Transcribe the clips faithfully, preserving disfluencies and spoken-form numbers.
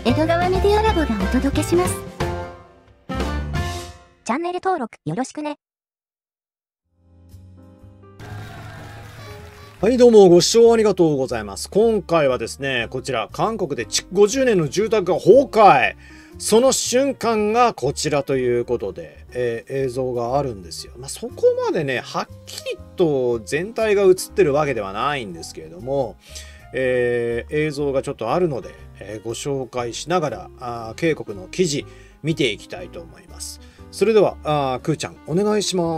江戸川メディアラボがお届けします。チャンネル登録よろしくね。 はいどうもご視聴ありがとうございます。今回はですね、こちら韓国で築ごじゅうねんの住宅が崩壊。その瞬間がこちらということで、えー、映像があるんですよ。まあ、そこまでね、はっきりと全体が映ってるわけではないんですけれども、えー、映像がちょっとあるので、えー、ご紹介しながら、あ警告の記事見ていきたいと思います。それでは、あくーちゃんお願いします。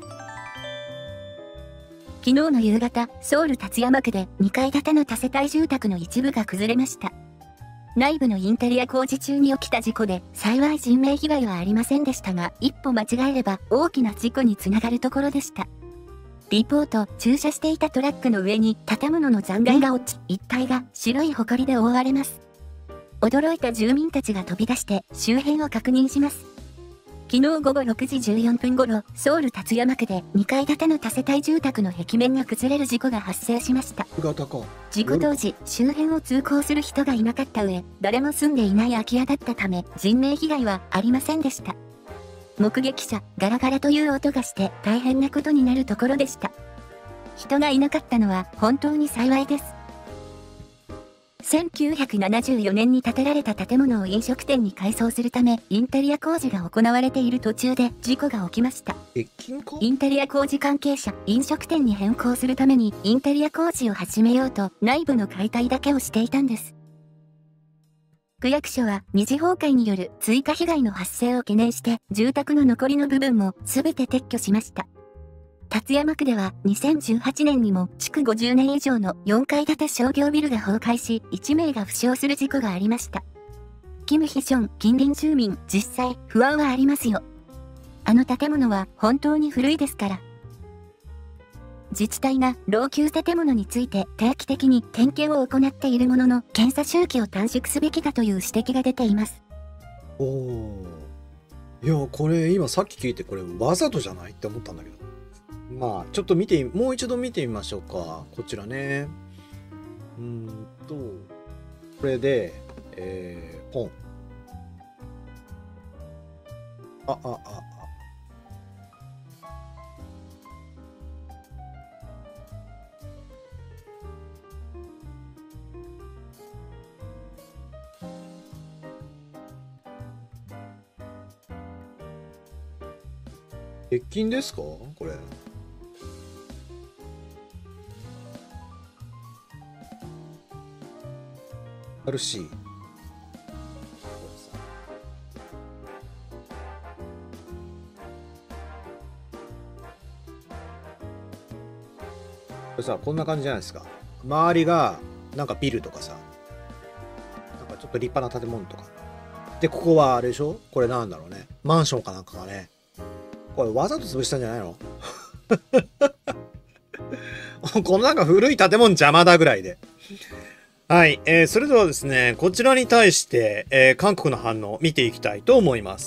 昨日の夕方、ソウル立山区でにかい建ての多世帯住宅の一部が崩れました。内部のインテリア工事中に起きた事故で、幸い人命被害はありませんでしたが、一歩間違えれば大きな事故につながるところでした。リポート、駐車していたトラックの上に建物の残骸が落ち、一帯が白い埃で覆われます。驚いた住民たちが飛び出して周辺を確認します。昨日午後ろくじじゅうよんぷん頃、ソウル立山区でにかい建ての多世帯住宅の壁面が崩れる事故が発生しました。事故当時、周辺を通行する人がいなかった上、誰も住んでいない空き家だったため、人命被害はありませんでした。目撃者、ガラガラという音がして大変なことになるところでした。人がいなかったのは本当に幸いです。せんきゅうひゃくななじゅうよねんに建てられた建物を飲食店に改装するため、インテリア工事が行われている途中で事故が起きました。インテリア工事関係者、飲食店に変更するためにインテリア工事を始めようと内部の解体だけをしていたんです。区役所は二次崩壊による追加被害の発生を懸念して、住宅の残りの部分も全て撤去しました。立山区ではにせんじゅうはちねんにも築ごじゅうねん以上のよんかい建て商業ビルが崩壊し、いちめいが負傷する事故がありました。キム・ヒション近隣住民、実際不安はありますよ。あの建物は本当に古いですから。自治体が老朽建物について定期的に点検を行っているものの、検査周期を短縮すべきだという指摘が出ています。 おー。いや、これ今さっき聞いてこれわざとじゃないって思ったんだけど。まあ、ちょっと見て、もう一度見てみましょうか。こちらね。うーんと、これで、えー、ポン。あ、あ、あ、あ。鉄筋ですかこれ。あるし、これさ、こんな感じじゃないですか。周りがなんかビルとかさ、なんかちょっと立派な建物とかで、ここはあれでしょ、これなんだろうね、マンションかなんかがね、これわざと潰したんじゃないのこのなんか古い建物邪魔だぐらいで。はい、えー、それではですね、こちらに対して、えー、韓国の反応を見ていきたいと思います。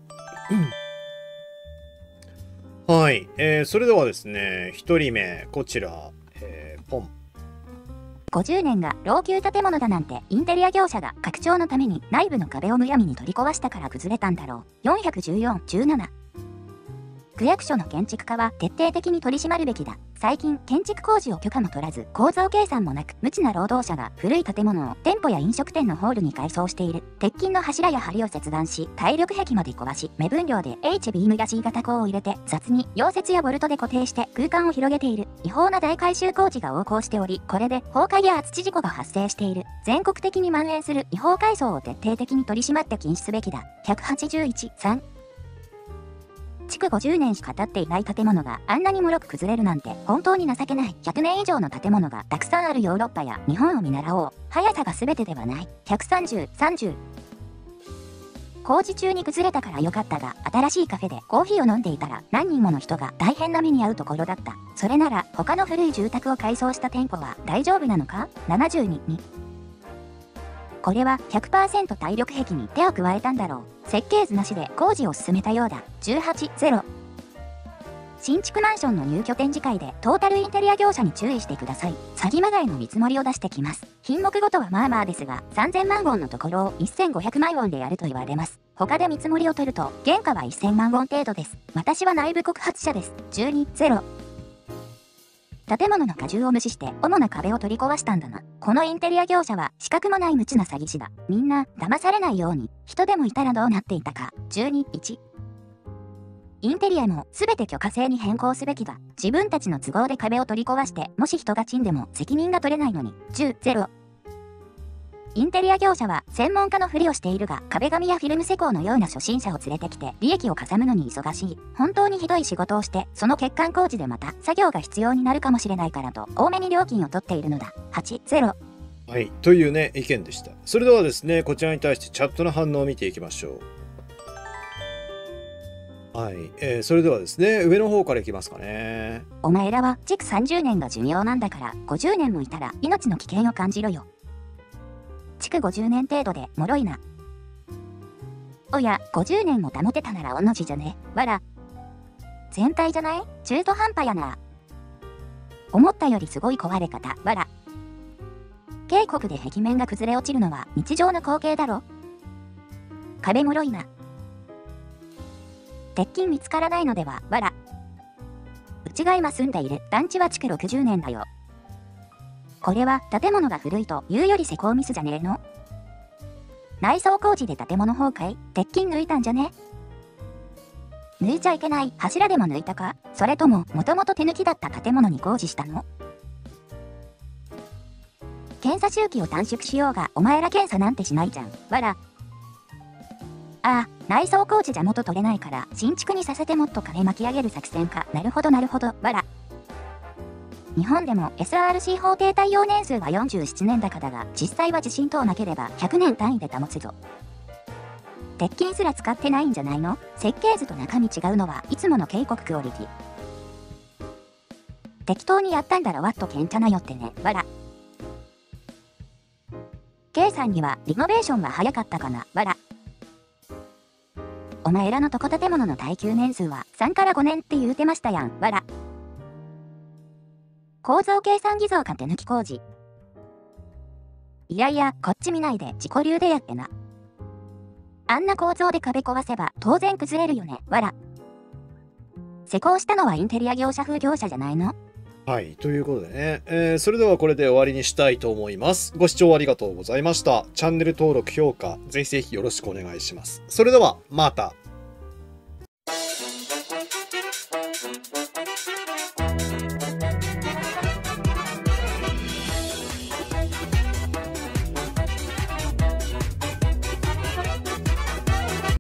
うん、はい、えー、それではですね、ひとりめ、こちら、えー、ポン。 ごじゅうねんが老朽建物だなんて、インテリア業者が拡張のために内部の壁をむやみに取り壊したから崩れたんだろう。よんひゃくじゅうよん、じゅうなな。区役所の建築家は徹底的に取り締まるべきだ。最近、建築工事を許可も取らず、構造計算もなく、無知な労働者が古い建物を店舗や飲食店のホールに改装している。鉄筋の柱や梁を切断し、耐力壁まで壊し、目分量で H ビームや C 型鋼を入れて、雑に溶接やボルトで固定して空間を広げている。違法な大改修工事が横行しており、これで崩壊や圧地事故が発生している。全国的に蔓延する違法改装を徹底的に取り締まって禁止すべきだ。ひゃくはちじゅういち、さん。築ごじゅうねんしか経っていない建物があんなに脆く崩れるなんて本当に情けない。ひゃくねん以上の建物がたくさんあるヨーロッパや日本を見習おう。速さが全てではない。ひゃくさんじゅう、さんじゅう。工事中に崩れたから良かったが、新しいカフェでコーヒーを飲んでいたら何人もの人が大変な目に遭うところだった。それなら他の古い住宅を改装した店舗は大丈夫なのか ?ななじゅうに、に。これは ひゃくパーセント 耐力壁に手を加えたんだろう。設計図なしで工事を進めたようだ。じゅうはち、ゼロ。新築マンションの入居展示会でトータルインテリア業者に注意してください。詐欺まがいの見積もりを出してきます。 品目ごとはまあまあですが、さんぜんまんウォンのところをせんごひゃくまんウォンでやると言われます。他で見積もりを取ると、原価はせんまんウォン程度です。私は内部告発者です。じゅうに、ゼロ。建物の荷重を無視して主な壁を取り壊したんだな。このインテリア業者は資格もない無知な詐欺師だ。みんな騙されないように、人でもいたらどうなっていたか。じゅうに、いち。インテリアも全て許可制に変更すべきだ。自分たちの都合で壁を取り壊して、もし人が死んでも責任が取れないのに。じゅう、ゼロ。インテリア業者は専門家のふりをしているが、壁紙やフィルム施工のような初心者を連れてきて利益をかさむのに忙しい。本当にひどい仕事をして、その欠陥工事でまた作業が必要になるかもしれないからと、多めに料金を取っているのだ。はち、ゼロ。 はい、というね、意見でした。それではですね、こちらに対してチャットの反応を見ていきましょう。はい、えー、それではですね、上の方からいきますかね。 お前らは築さんじゅうねんが寿命なんだから、ごじゅうねんもいたら命の危険を感じろよ。築ごじゅうねん程度で脆いな。おや、ごじゅうねんも保てたなら同じじゃね。わら。全体じゃない？中途半端やな。思ったよりすごい壊れ方。わら。渓谷で壁面が崩れ落ちるのは日常の光景だろ。壁脆いな。鉄筋見つからないのでは。わら。うちが今住んでいる団地は築ろくじゅうねんだよ。これは建物が古いというより施工ミスじゃねえの？内装工事で建物崩壊？鉄筋抜いたんじゃね？抜いちゃいけない柱でも抜いたか？それとももともと手抜きだった建物に工事したの？検査周期を短縮しようがお前ら検査なんてしないじゃん。わら。ああ、内装工事じゃ元取れないから新築にさせてもっと金巻き上げる作戦か。なるほどなるほど。わら。日本でも エスアールシー 法定耐用年数はよんじゅうななねん高だが、実際は地震等なければひゃくねん単位で保つぞ。鉄筋すら使ってないんじゃないの？設計図と中身違うのはいつもの渓谷クオリティ。適当にやったんだろ。わっとけんちゃなよってね。わら。K さんにはリノベーションは早かったかな。わら。お前らのとこ建物の耐久年数はさんからごねんって言うてましたやん。わら。構造計算偽造か手抜き工事。いやいや、こっち見ないで自己流でやってな。あんな構造で壁壊せば当然崩れるよね。わら。施工したのはインテリア業者風業者じゃないの？ はい、ということでね、えー、それではこれで終わりにしたいと思います。ご視聴ありがとうございました。チャンネル登録、評価、ぜひぜひよろしくお願いします。それでは、また。